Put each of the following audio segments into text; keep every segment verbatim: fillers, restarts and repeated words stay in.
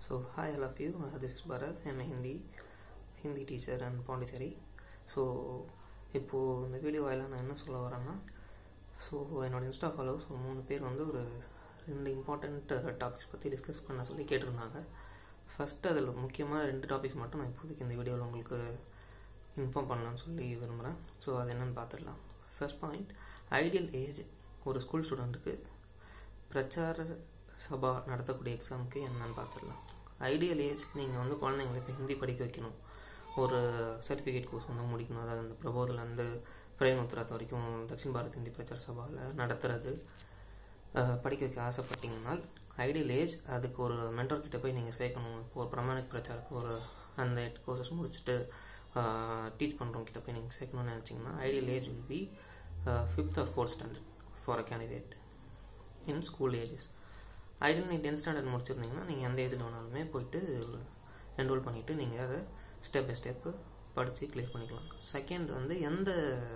So hi all of you, uh, this is Bharat. I'm a Hindi Hindi teacher and Pondicherry. So இப்போது இந்த video வாயிலாக நான் என்ன சொல்ல வரேன்னா, ஸோ என்னோடய இன்ஸ்டா ஃபாலோவர்ஸ் ஒரு மூணு பேர் வந்து ஒரு ரெண்டு இம்பார்ட்டண்ட் டாபிக்ஸ் பற்றி டிஸ்கஸ் பண்ண சொல்லி கேட்டிருந்தாங்க. ஃபஸ்ட்டு அதில் முக்கியமாக ரெண்டு டாபிக்ஸ் மட்டும் நான் இப்போதைக்கு இந்த வீடியோவில் உங்களுக்கு இன்ஃபார்ம் பண்ணலான்னு சொல்லி விரும்புகிறேன். ஸோ அது என்னென்னு பார்த்துடலாம். ஃபர்ஸ்ட் பாயிண்ட், ஐடியல் ஏஜ் ஒரு ஸ்கூல் ஸ்டூடெண்ட்டுக்கு பிரச்சார சபா நடத்தக்கூடிய எக்ஸாமுக்கு என்னென்னு பார்த்துடலாம். ஐடியல் ஏஜ் நீங்கள் வந்து குழந்தைங்களை இப்போ ஹிந்தி படிக்க வைக்கணும், ஒரு சர்டிஃபிகேட் கோர்ஸ் வந்து முடிக்கணும், அதாவது அந்த பிரபோதிலேருந்து பிரேம் உத்தராத் வரைக்கும் தக்ஷின் பாரத் ஹிந்தி பிரச்சார சபாவில் நடத்துகிறது படிக்க வைக்க ஆசைப்பட்டீங்கன்னா ஐடியல் ஏஜ் அதுக்கு ஒரு மென்டர் கிட்ட போய் நீங்கள் சேர்க்கணும். இப்போ ஒரு பிரமாணிக் பிரச்சாரக்கு ஒரு அந்த எட் கோர்சஸ் முடிச்சுட்டு டீச் பண்ணுறவங்க கிட்ட போய் நீங்கள் சேர்க்கணும்னு நினச்சிங்கன்னா ideal age will be fifth or fourth standard for a candidate in school ages. Ideal நீங்கள் டென்த் ஸ்டாண்டர்ட் முடிச்சிருந்தீங்கன்னா நீங்கள் எந்த ஏஜில் வேணாலுமே போயிட்டு என்ரோல் பண்ணிவிட்டு நீங்கள் அதை ஸ்டெப் பை ஸ்டெப்பு படித்து கிளியர் பண்ணிக்கலாம். செகண்ட் வந்து எந்த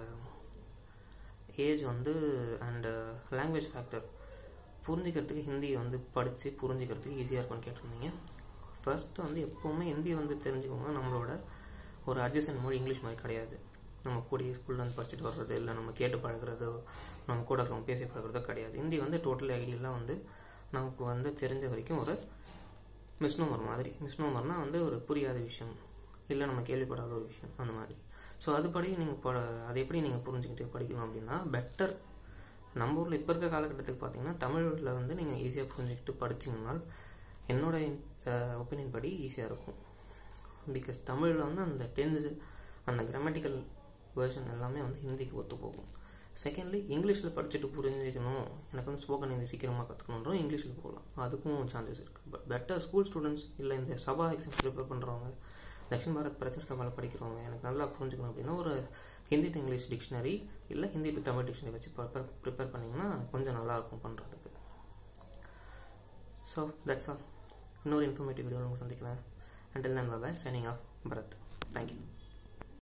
ஏஜ் வந்து அண்டு லாங்குவேஜ் ஃபேக்டர் புரிஞ்சிக்கிறதுக்கு ஹிந்தியை வந்து படித்து புரிஞ்சிக்கிறதுக்கு ஈஸியாக இருக்கும்னு கேட்டிருந்தீங்க. ஃபர்ஸ்ட்டு வந்து எப்போவுமே ஹிந்தி வந்து தெரிஞ்சுக்கோங்க, நம்மளோட ஒரு அட்ஜஸ்டன் மொழி இங்கிலீஷ் மாதிரி கிடையாது. நம்ம கூடிய ஸ்கூலில் வந்து படிச்சுட்டு வர்றது இல்லை நம்ம கேட்டு பழகிறதோ நம்ம கூட இருக்கிறவங்க பேசி பழகிறதோ கிடையாது. ஹிந்தி வந்து டோட்டல் ஐடியெல்லாம் வந்து நமக்கு வந்து தெரிஞ்ச வரைக்கும் ஒரு மிஸ்னோமர் மாதிரி. மிஸ்னோமர்னால் வந்து ஒரு புரியாத விஷயம், இல்லை நம்ம கேள்விப்படாத ஒரு விஷயம், அந்த மாதிரி. ஸோ அதுபடி நீங்கள் ப அதை எப்படி நீங்கள் புரிஞ்சுக்கிட்டு படிக்கணும் அப்படின்னா பெட்டர். நம்ம ஊரில் இப்போ இருக்க காலகட்டத்துக்கு பார்த்தீங்கன்னா தமிழில் வந்து நீங்கள் ஈஸியாக புரிஞ்சுக்கிட்டு படிச்சிங்கன்னா என்னோடய ஒப்பீனியன் படி ஈஸியாக இருக்கும். பிகாஸ் தமிழில் வந்து அந்த டென்ஸ் அந்த கிராமட்டிக்கல் வேர்ஷன் எல்லாமே வந்து ஹிந்திக்கு ஒத்து போகும். செகண்ட்லி இங்கிலீஷில் படிச்சுட்டு புரிஞ்சுக்கணும், எனக்கு வந்து ஸ்போக்கன் ஹிந்தி சீக்கிரமாக கற்றுக்கணுன்றோம், இங்கிலீஷில் போகலாம், அதுக்கும் சான்சஸ் இருக்குது. பட் பெட்டர் ஸ்கூல் ஸ்டூடெண்ட்ஸ் இல்லை இந்த சபா எக்ஸாம் ப்ரிப்பேர் பண்ணுறவங்க, தக்ஷின் பாரத் பிரச்சார சபாவில் படிக்கிறவங்க எனக்கு நல்லா புரிஞ்சுக்கணும் அப்படின்னா ஒரு ஹிந்தி டு இங்கிலீஷ் டிக்ஷனரி இல்லை ஹிந்தி டு தமிழ் டிக்ஷனரி வச்சு ப்ரிப்பேர் ப்ரிப்பேர் பண்ணிங்கன்னா கொஞ்சம் நல்லாயிருக்கும் பண்ணுறதுக்கு. So that's all. இன்னொரு இன்ஃபர்மேட்டிவ் வீடியோவில் உங்களுக்கு சந்திக்கிறேன். Until then, bye bye. Signing off, Bharat. Thank you.